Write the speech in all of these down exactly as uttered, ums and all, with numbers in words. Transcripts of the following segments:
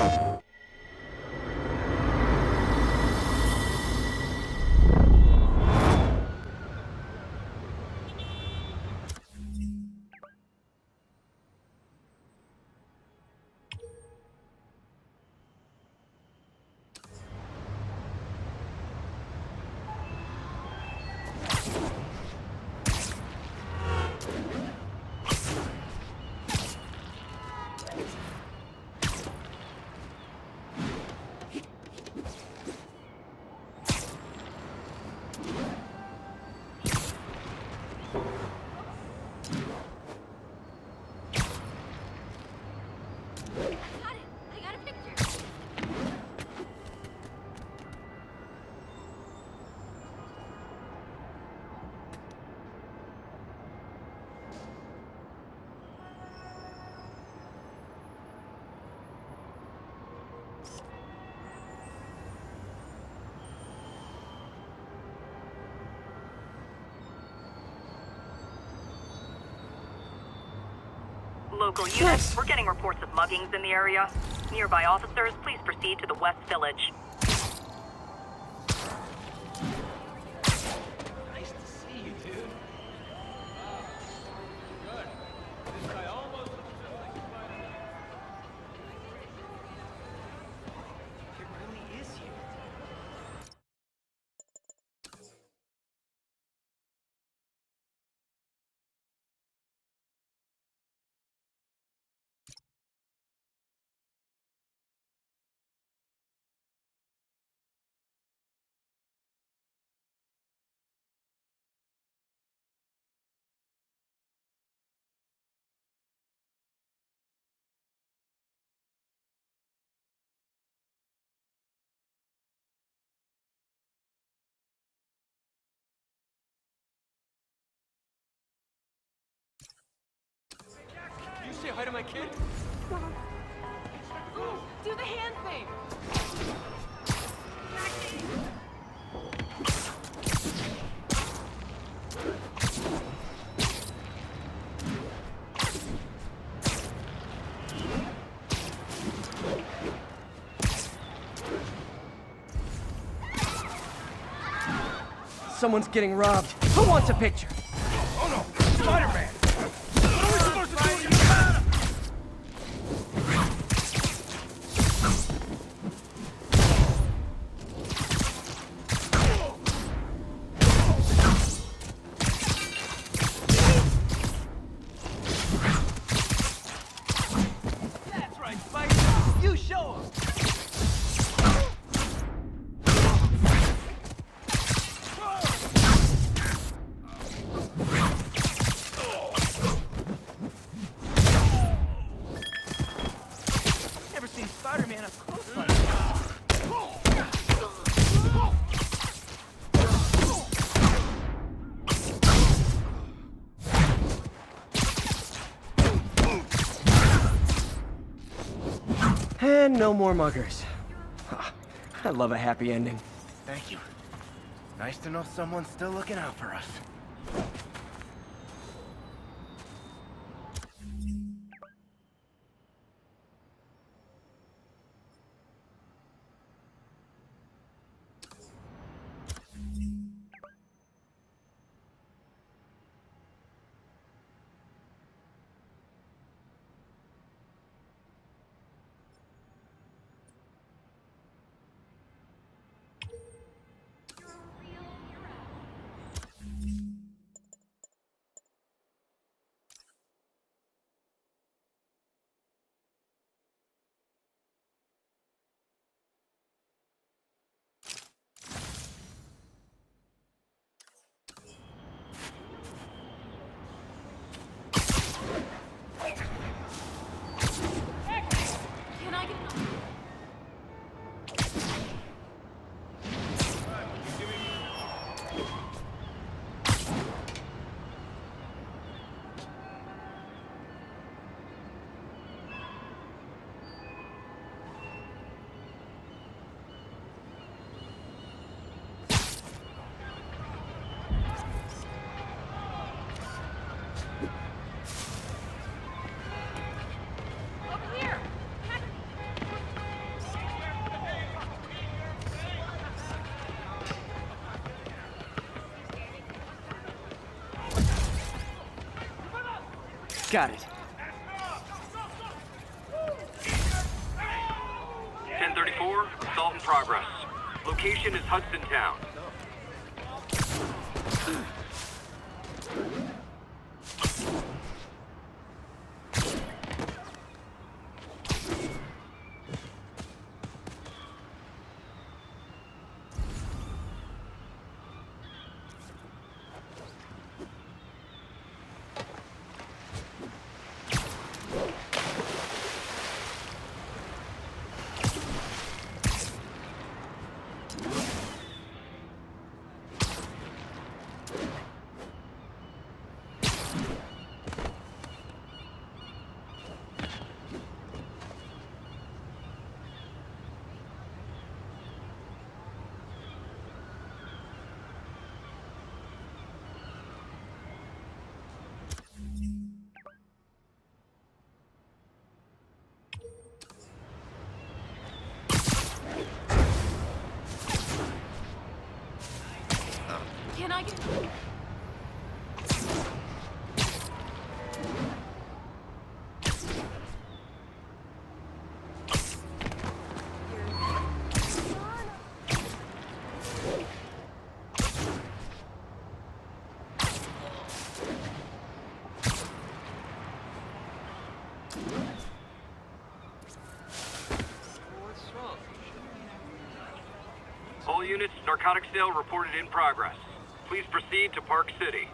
Local units, we're getting reports of muggings in the area. Nearby officers, please proceed to the West Village. Nice to see you, dude. Good. This guy almost looks just like Spider-Man. It really is you. You say hi to my kid? Ooh, do the hand thing! Someone's getting robbed. Who wants a picture? Oh no! Spider-Man! What are we supposed to do when you got him? That's right, Spidey! You show him! Never seen Spider-Man up close like this. And no more muggers. I love a happy ending. Thank you. Nice to know someone's still looking out for us. You're a real hero. Got it. ten thirty-four, assault in progress. Location is Hudson Town. Can I get... All units, narcotic sale reported in progress. Please proceed to Park City.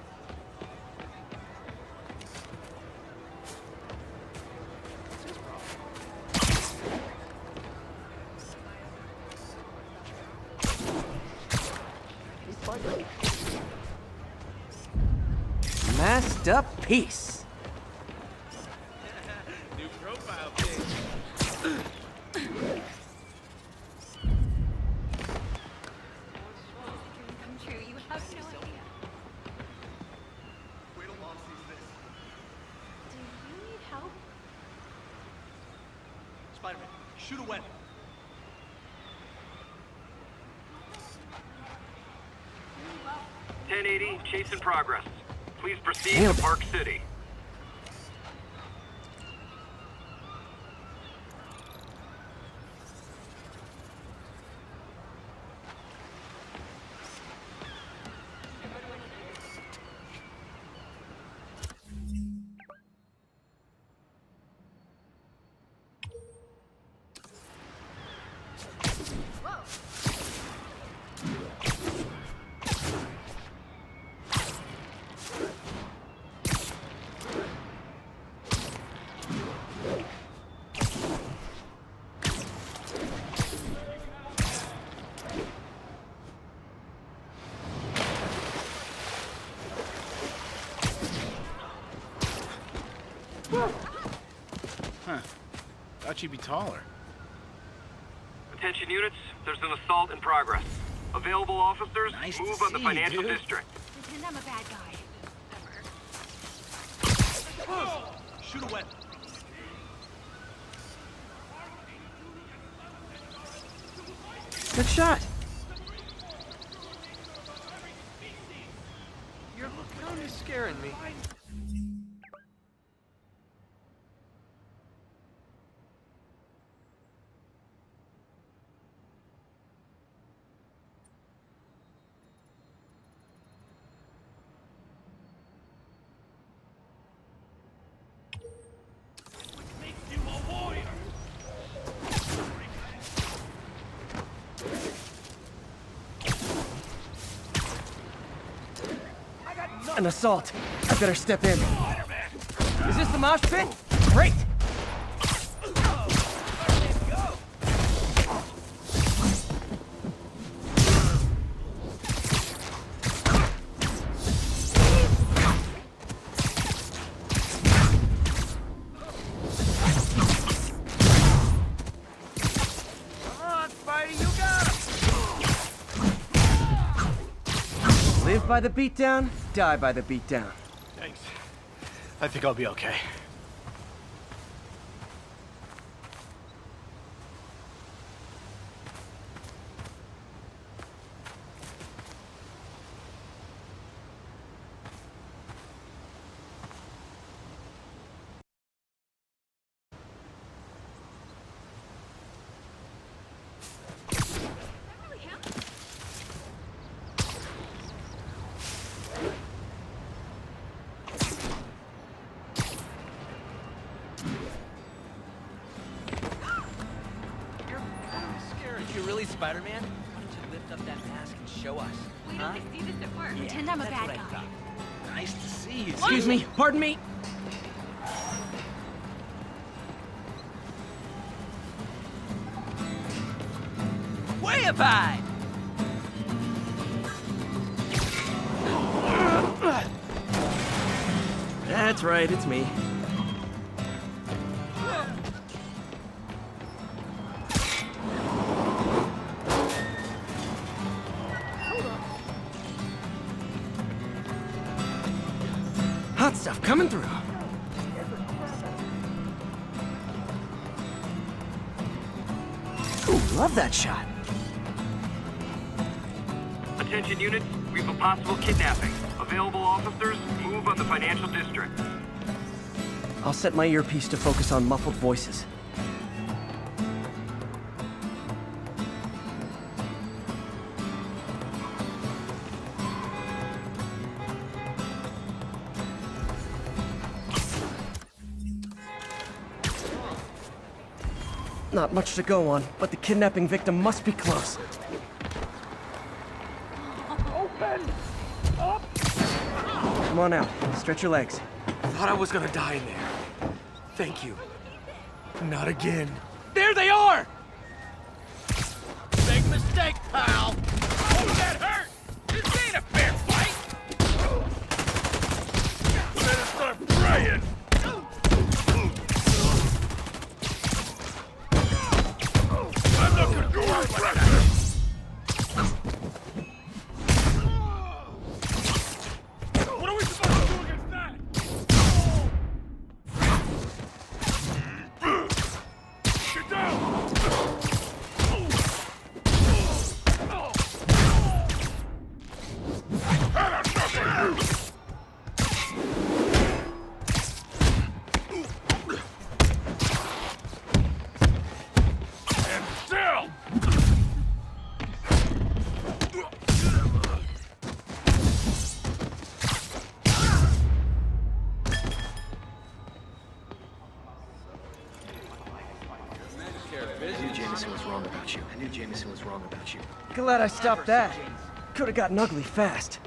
Masked up piece. New profile pic. Come true, you have no idea. Wait till Mom sees this. Do you need help? Spider-Man, shoot a weapon. ten eighty, chase in progress. Please proceed Damn. to Park City. Huh. Thought you'd be taller. Attention units, there's an assault in progress. Available officers, Nice to move on the see you, financial dude. district. Pretend I'm a bad guy. Shoot a weapon. Good shot. You're kind of scaring me. You a warrior. An assault. I better step in. Is this the mosh pit? Great! Come on, Spidey, you got him! Live by the beatdown, die by the beatdown. Thanks. I think I'll be okay. Spider-Man? Why don't you lift up that mask and show us? Wait huh? till I see this at work. Yeah, Pretend I'm a that's bad what I guy. thought. Nice to see you. Excuse me, pardon me. Way up high! That's right, it's me. Hot stuff coming through. Ooh, love that shot. Attention units, we have a possible kidnapping. Available officers, move on the financial district. I'll set my earpiece to focus on muffled voices. Not much to go on, but the kidnapping victim must be close. Open! Up! Come on out. Stretch your legs. Thought I was gonna die in there. Thank you. Not again. There they are! Big mistake, pal! Oh, that hurt! This ain't a fair fight! Better start praying! I'm not gonna go out like that! What are we supposed to do against that? Get down! And still! I knew Jameson was wrong about you. I knew Jameson was wrong about you. Glad I stopped that. Could have gotten ugly fast.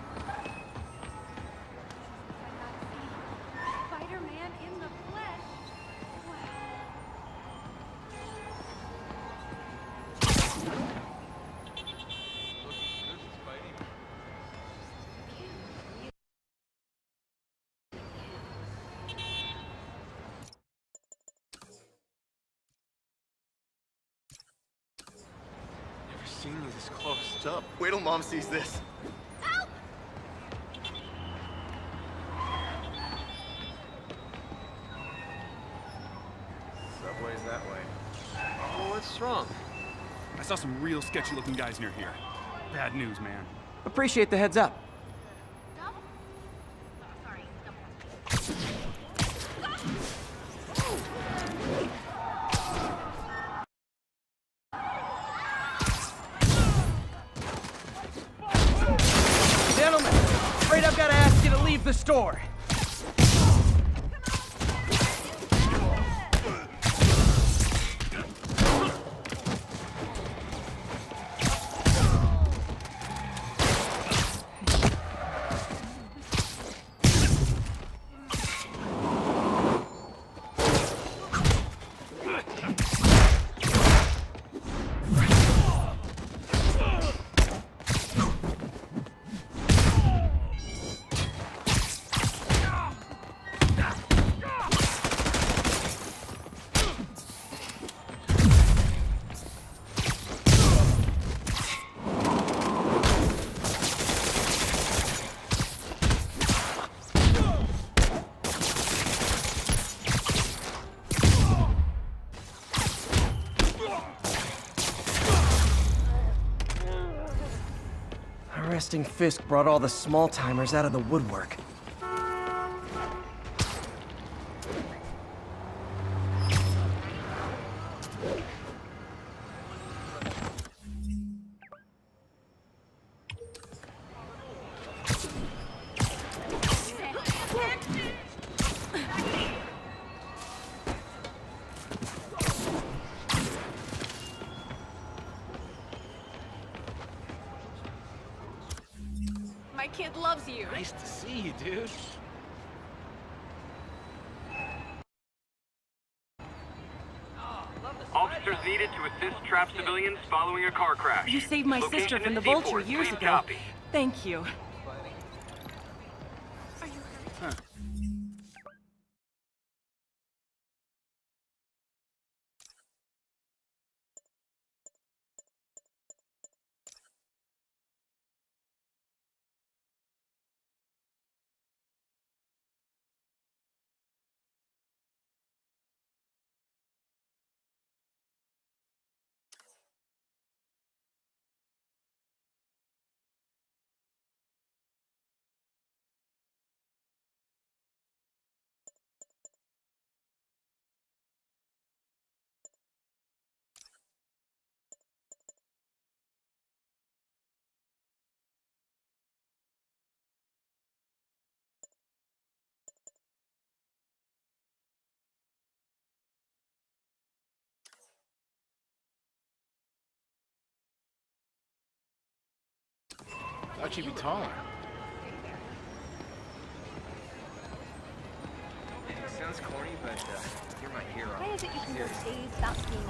Spider-Man in the flesh. Wow. Never seen you this close. Up. Wait till Mom sees this. Subway's that way. Well, what's wrong? I saw some real sketchy looking guys near here. Bad news, man. Appreciate the heads up. Double? Sorry, double. Gentlemen, afraid I've got to ask you to leave the store. Arresting Fisk brought all the small-timers out of the woodwork. loves you. Nice to see you, dude. Officers needed to assist trapped civilians following a car crash. You saved my Location sister from is the Vulture Seaport. years Please ago. copy. Thank you. Thought you'd be taller. It sounds corny, but uh, you're my hero. Why is it you can go days without seeing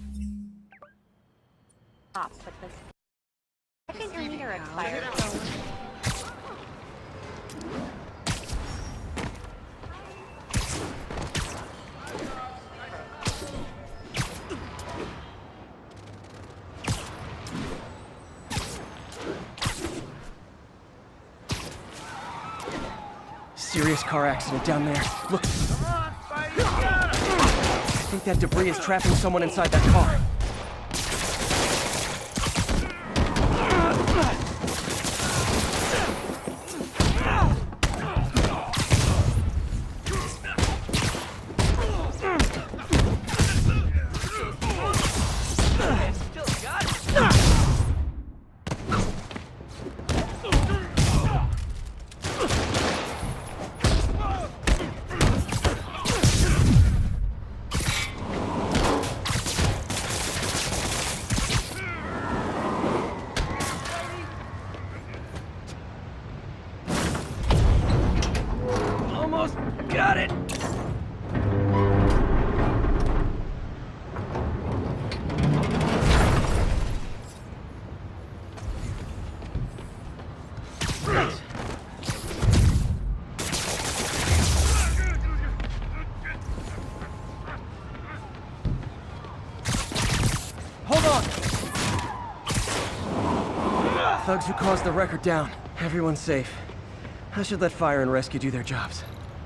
a cop, but the second your meter expires? Serious car accident down there. Look. I think that debris is trapping someone inside that car. Almost got it. Hold on. Thugs who caused the wreck are down. Everyone's safe. I should let fire and rescue do their jobs.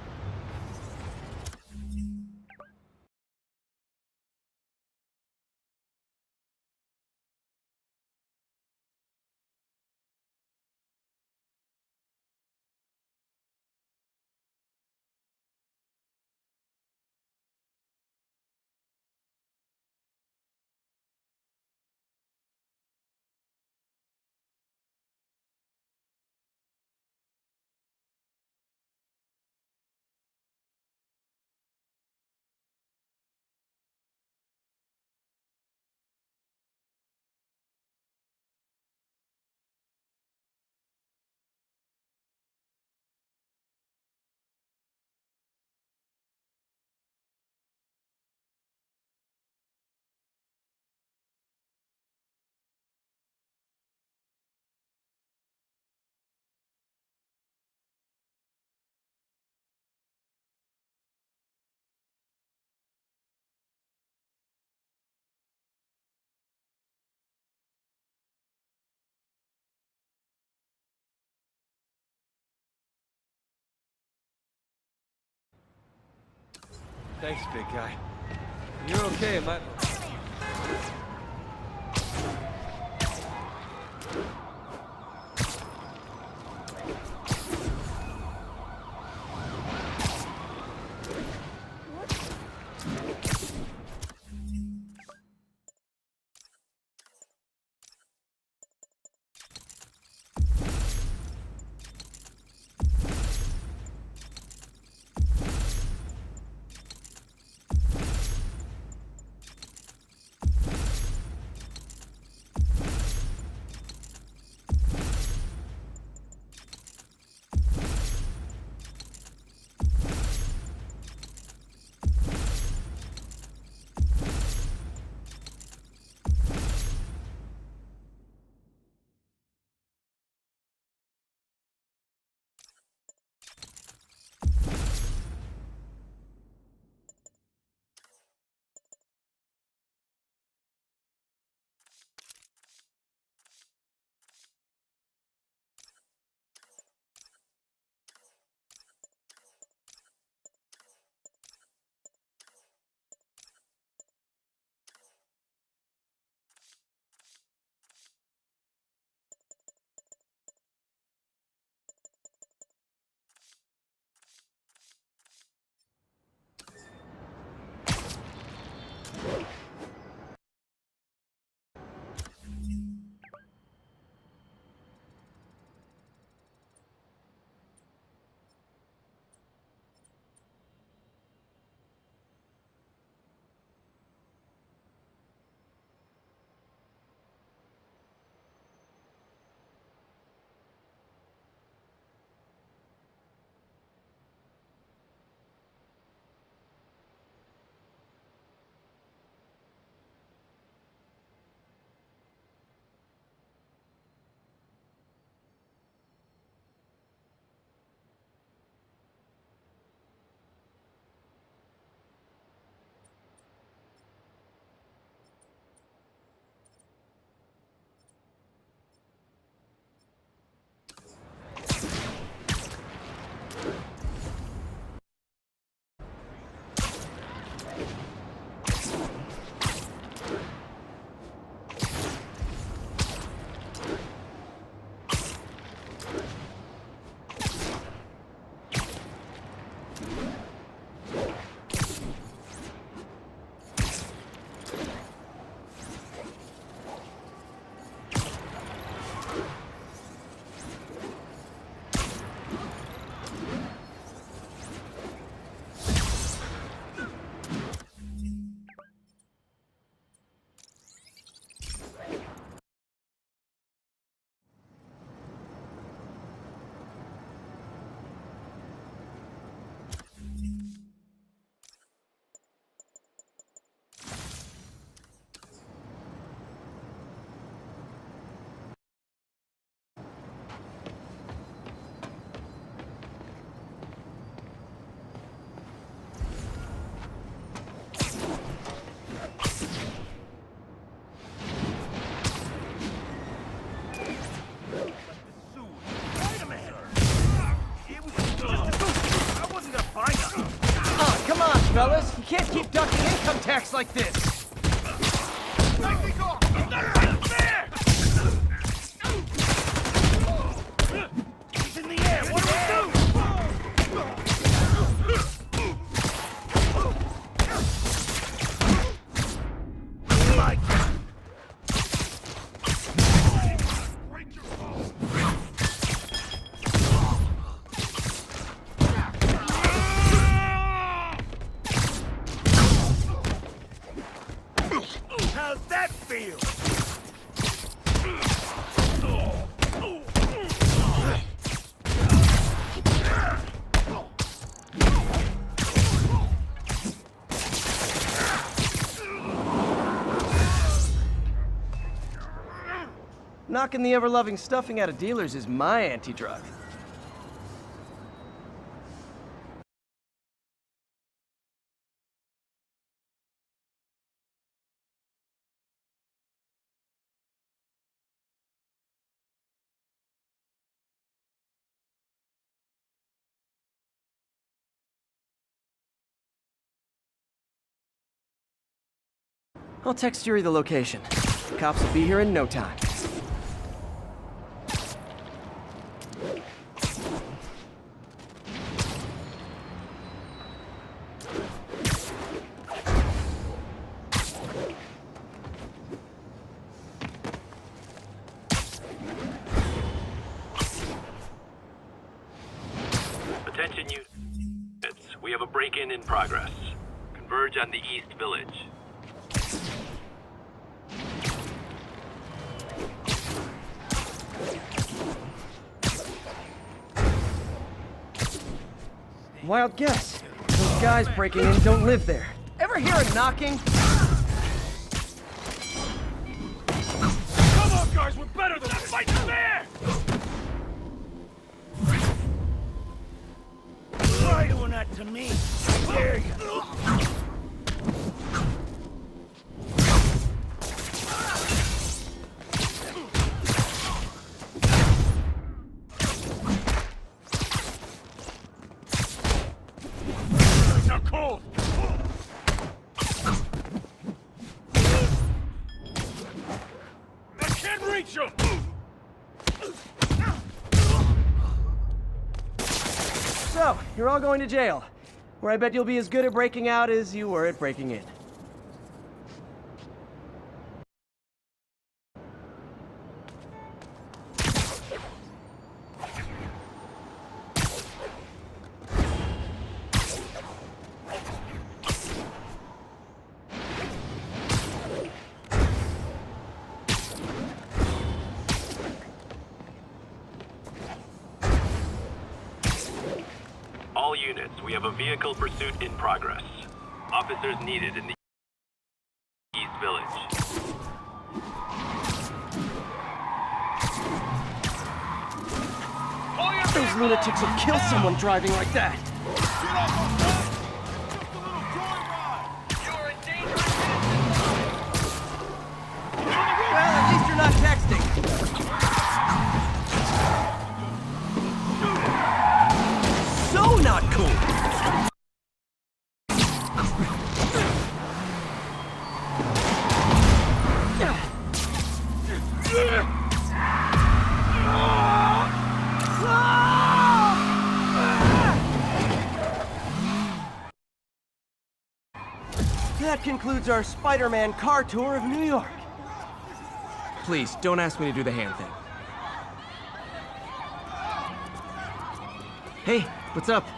Thanks, big guy. You're okay, my... fellas. You can't keep ducking income tax like this. He's in the air! What do we do? My God! How's that feel? Knocking the ever-loving stuffing out of dealers is my anti-drug. I'll text Yuri the location. The cops will be here in no time. Attention units. We have a break-in in progress. Converge on the East Village. Wild guess. Those guys breaking in don't live there. Ever hear a knocking? Come on, guys! We're better than fighting fair! Why are you doing that to me? I dare you! Now cold! I can't reach him! So, you're all going to jail, where I bet you'll be as good at breaking out as you were at breaking in. All units, we have a vehicle pursuit in progress. Officers needed in the East Village. Those lunatics will kill someone driving like that. Well, at least you're not texting. So not cool. That concludes our Spider-Man car tour of New York. Please, don't ask me to do the hand thing. Hey, what's up?